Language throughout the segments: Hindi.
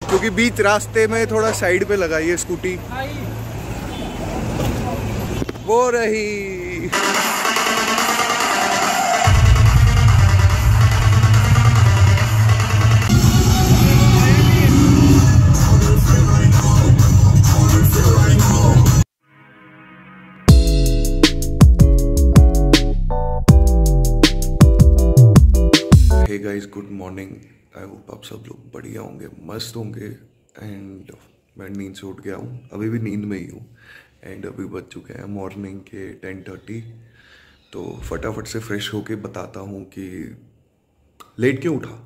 क्योंकि बीच रास्ते में थोड़ा साइड पे लगाई है स्कूटी। वो रही। Hey guys, good morning. I hope आप सब लोग बढ़िया होंगे, मस्त होंगे। एंड मैं नींद से उठ गया हूँ, अभी भी नींद में ही हूँ। एंड अभी बज चुके हैं मॉर्निंग के 10:30। तो फटाफट से फ्रेश होके बताता हूँ कि लेट क्यों उठा।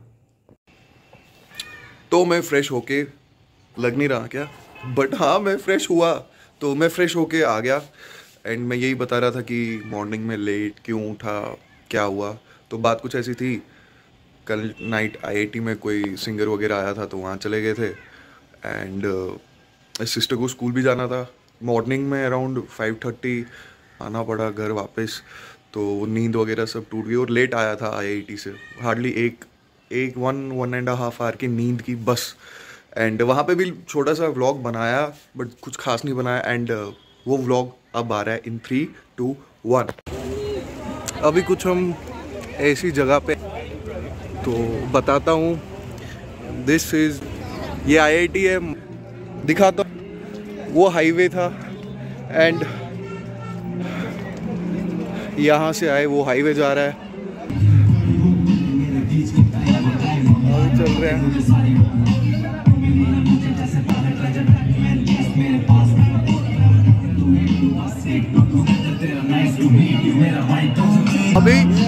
तो मैं फ्रेश होके, लग नहीं रहा क्या, बट हाँ मैं फ्रेश हुआ। तो मैं फ्रेश होके आ गया। एंड मैं यही बता रहा था कि मॉर्निंग में लेट क्यों उठा, क्या हुआ। तो बात कुछ ऐसी थी, कल नाइट आईआईटी में कोई सिंगर वगैरह आया था तो वहाँ चले गए थे। एंड सिस्टर को स्कूल भी जाना था। मॉर्निंग में अराउंड 5:30 आना पड़ा घर वापस। तो नींद वगैरह सब टूट गई और लेट आया था आईआईटी से। हार्डली एक 1.5 आवर की नींद की बस। एंड वहाँ पे भी छोटा सा व्लॉग बनाया, बट कुछ खास नहीं बनाया। एंड वो व्लॉग अब आ रहा है इन 3, 2, 1। अभी कुछ हम ऐसी जगह पे, तो बताता हूँ। दिस इज, ये आईआईटी है, दिखाता हूँ। वो हाईवे था एंड यहाँ से आए, वो हाईवे जा रहा है। अभी चल रहे हैं। अभी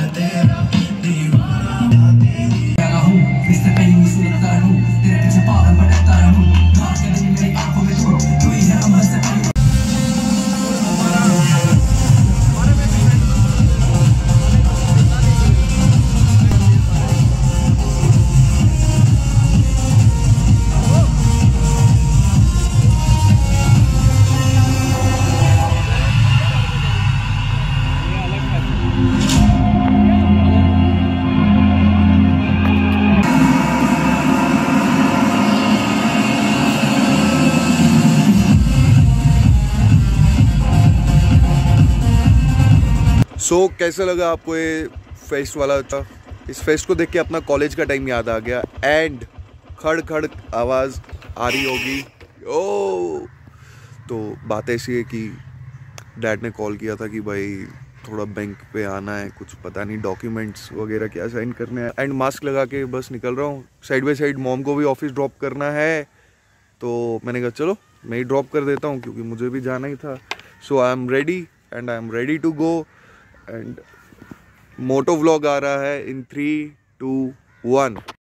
कैसा लगा आपको ये फेस्ट वाला? इस फेस्ट को देख के अपना कॉलेज का टाइम याद आ गया। एंड खड़ खड़ आवाज़ आ रही होगी। ओ, तो बात ऐसी है कि डैड ने कॉल किया था कि भाई थोड़ा बैंक पे आना है, कुछ पता नहीं डॉक्यूमेंट्स वगैरह क्या साइन करने हैं। एंड मास्क लगा के बस निकल रहा हूँ। साइड बाई साइड मॉम को भी ऑफिस ड्रॉप करना है, तो मैंने कहा चलो मैं ही ड्रॉप कर देता हूँ क्योंकि मुझे भी जाना ही था। So I am ready and I am ready to go. And moto vlog आ रहा है इन 3, 2, 1।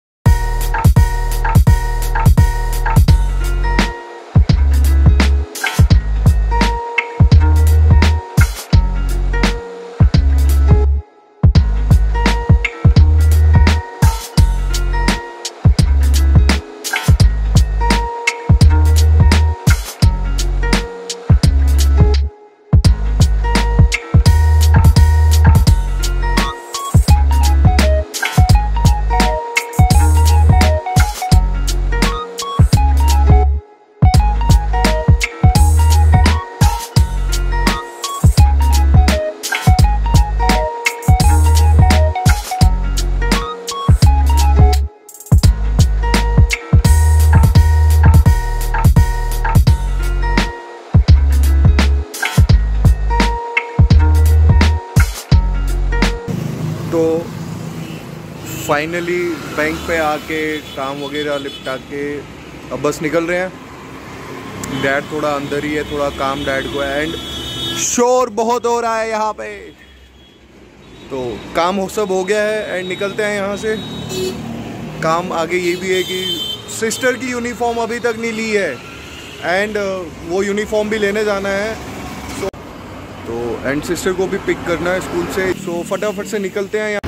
तो फाइनली बैंक पे आके काम वगैरह निपटा के अब बस निकल रहे हैं। डैड थोड़ा अंदर ही है, थोड़ा काम डैड को है। एंड शोर बहुत हो रहा है यहाँ पे। तो काम सब हो गया है एंड निकलते हैं यहाँ से। काम आगे ये भी है कि सिस्टर की यूनिफॉर्म अभी तक नहीं ली है एंड वो यूनिफॉर्म भी लेने जाना है। तो एंड सिस्टर को भी पिक करना है स्कूल से। सो फटाफट से निकलते हैं यहाँ।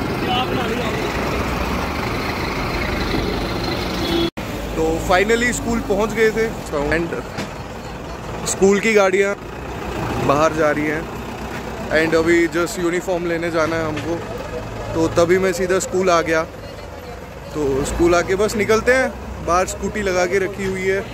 तो फाइनली स्कूल पहुँच गए थे एंड स्कूल की गाड़ियाँ बाहर जा रही हैं एंड अभी जस्ट यूनिफॉर्म लेने जाना है हमको। तो तभी मैं सीधा स्कूल आ गया। तो स्कूल आके बस निकलते हैं, बाहर स्कूटी लगा के रखी हुई है,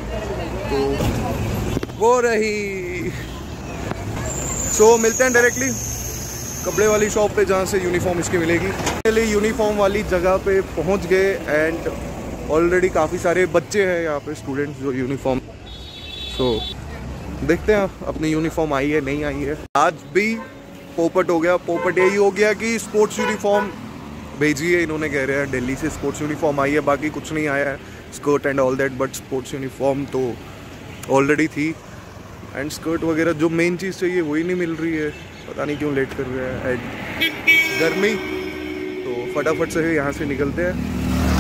तो वो रही। सो मिलते हैं डायरेक्टली कपड़े वाली शॉप पे जहाँ से यूनिफॉर्म इसकी मिलेगी। पहले यूनिफॉर्म वाली जगह पे पहुँच गए एंड ऑलरेडी काफ़ी सारे बच्चे हैं यहाँ पे, स्टूडेंट्स जो यूनिफॉर्म। सो देखते हैं अपनी यूनिफॉर्म आई है नहीं आई है। आज भी पोपट हो गया। पोपट यही हो गया कि स्पोर्ट्स यूनिफॉर्म भेजी है इन्होंने, कह रहे हैं दिल्ली से स्पोर्ट्स यूनिफॉर्म आई है, बाकी कुछ नहीं आया है, skirt and all that, but sports uniform तो ऑलरेडी थी। एंड स्कर्ट वगैरह जो मेन चीज़ चाहिए वही नहीं मिल रही है, पता नहीं क्यों लेट कर रहे हैं। एंड गर्मी, तो फटाफट से यहाँ से निकलते हैं।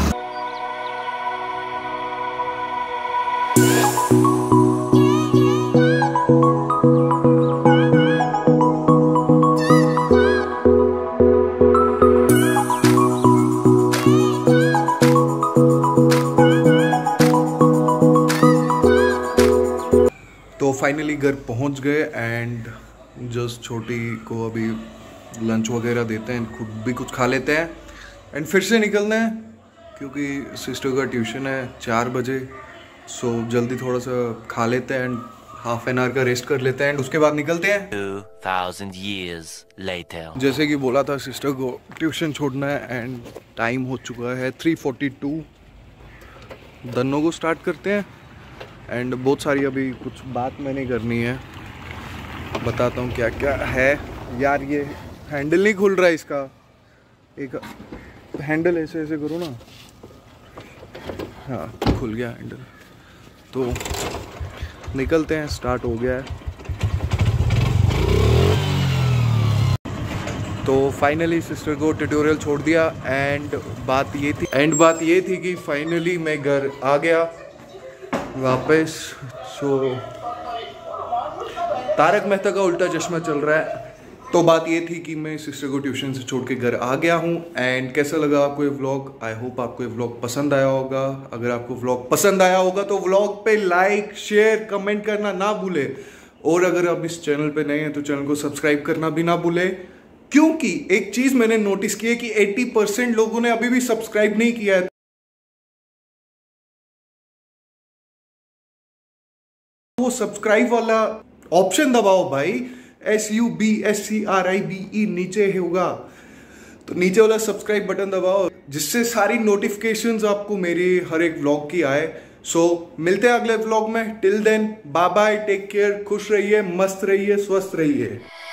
तो फाइनली घर पहुंच गए एंड जस्ट छोटी को अभी लंच वगैरह देते हैं, खुद भी कुछ खा लेते हैं एंड फिर से निकलना है क्योंकि सिस्टर का ट्यूशन है 4 बजे। सो जल्दी थोड़ा सा खा लेते हैं एंड हाफ एन आवर का रेस्ट कर लेते हैं एंड उसके बाद निकलते हैं। 2000 years later. जैसे कि बोला था सिस्टर को ट्यूशन छोड़ना है एंड टाइम हो चुका है 3:42। दोनों को स्टार्ट करते हैं एंड बहुत सारी अभी कुछ बात मैंने करनी है, बताता हूँ क्या क्या है। यार ये हैंडल नहीं खुल रहा है इसका, एक हैंडल ऐसे ऐसे करो ना, हाँ खुल गया हैंडल। तो निकलते हैं, स्टार्ट हो गया है। तो फाइनली सिस्टर को ट्यूटोरियल छोड़ दिया एंड बात ये थी कि फाइनली मैं घर आ गया वापस। सो तारक मेहता का उल्टा चश्मा चल रहा है। तो बात ये थी कि मैं सिस्टर को ट्यूशन से छोड़ के घर आ गया हूँ एंड कैसा लगा आपको ये व्लॉग। आई होप आपको ये व्लॉग पसंद आया होगा। अगर आपको व्लॉग पसंद आया होगा तो व्लॉग पे लाइक शेयर कमेंट करना ना भूले, और अगर आप इस चैनल पे नए हैं तो चैनल को सब्सक्राइब करना भी ना भूले, क्योंकि एक चीज मैंने नोटिस की है कि 80% लोगों ने अभी भी सब्सक्राइब नहीं किया है। वो सब्सक्राइब वाला ऑप्शन दबाओ भाई, SUBSCRIBE नीचे होगा, तो नीचे वाला सब्सक्राइब बटन दबाओ जिससे सारी नोटिफिकेशंस आपको मेरे हर एक व्लॉग की आए। सो मिलते हैं अगले व्लॉग में। Till then bye bye, take care, खुश रहिए, मस्त रहिए, स्वस्थ रहिए।